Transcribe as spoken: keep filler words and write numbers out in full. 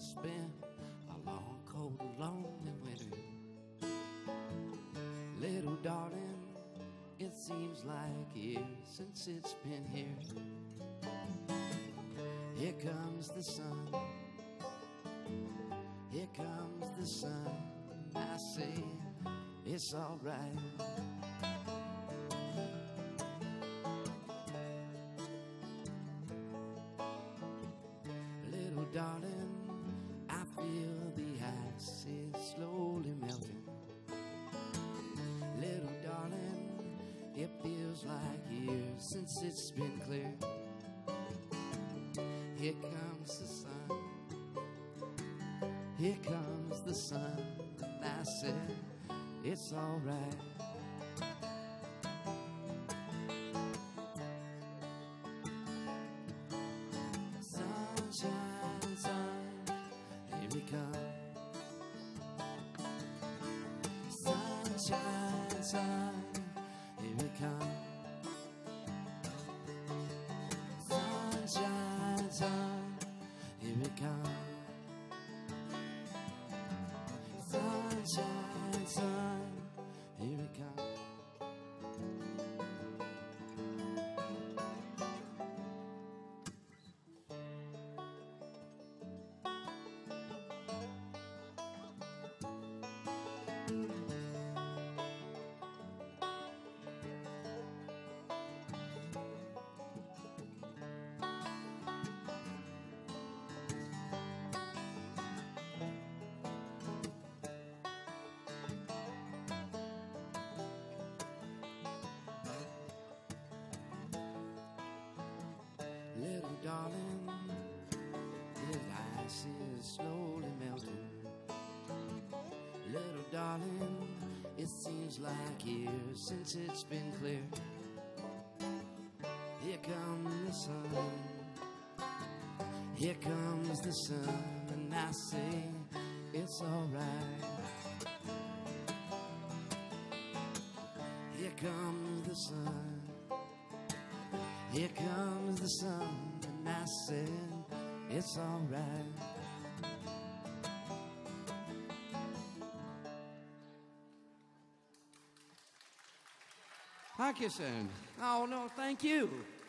it's been a long, cold, lonely winter. Little darling, it seems like years since it's been here. Here comes the sun, here comes the sun. I say it's alright. Little darling, I feel the ice is slowly melting. Little darling, it feels like years since it's been clear. Here comes the sun, here comes the sun. I said it's alright. Sunshine, sun, here we come. Sunshine, sun, here we come. Sunshine, sun, here we come. Sunshine, sun, here we come. Little darling, this ice is slowly melting. Little darling, it seems like years since it's been clear. Here comes the sun, here comes the sun, and I say it's alright. Here comes the sun, here comes the sun, and I said it's alright. Thank you, son. Oh, no, thank you.